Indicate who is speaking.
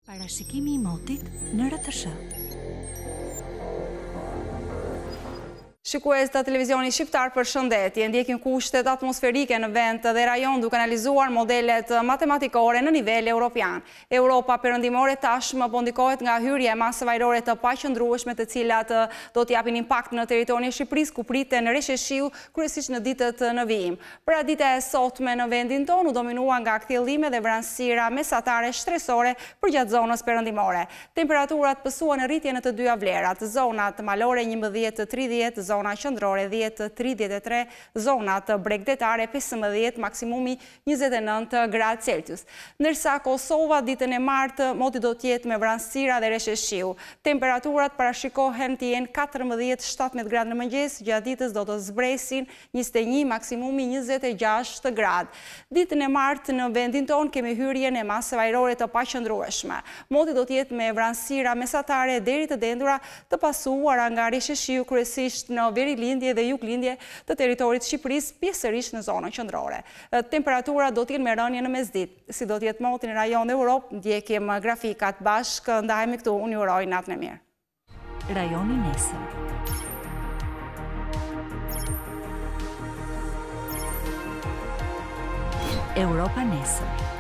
Speaker 1: Parashikimi I motit në RTS.
Speaker 2: Shikues të televizionit shqiptar, përshëndetje. Ndjekin kushtet atmosferike në vend dhe rajon duke analizuar modelet matematikore në nivel europian. Europa perëndimore tashmë po ndikohet nga hyrja e masëve ajrore të paqëndrueshme, të cilat do të japin impakt në territorin e Shqipërisë, ku priten resheshiu kryesisht në ditët në vijim. Pra dita e sotme në vendin tonë u dominua nga kthjellime dhe vranësira mesatare stresore përgjatë zonës perëndimore. Temperaturat pësuan në rritje në të dyja vlerat, zonat malore 11-30, zona qendrore 10-33, zonat bregdetare 15, maksimumi 29 gradë Celsius. Ndërsa Kosova ditën e martë moti do të jetë me vranësira dhe resheshiu. Temperaturat parashikohen të jenë 14-17 gradë në mëngjes, gjatë ditës do të zbresin 21, maksimumi 26 gradë. Ditën e martë në vendin tonë kemi hyrjen e masëve ajrore të paqëndrueshme. Moti do të jetë me vranësira mesatare deri të dendura, të pasuara nga resheshiu kryesisht në verilindje dhe juglindje të territorit të Shqipërisë, pjesërisht në zonën qendrore. Temperaturat do të jenë me rënje në mesditë. Si do të jetë moti në rajon dhe Europë, ndjekim grafikat bashkë, ndahemi këtu. Unë ju uroj natën e mirë.
Speaker 1: Rajoni nesër. Europa nesër.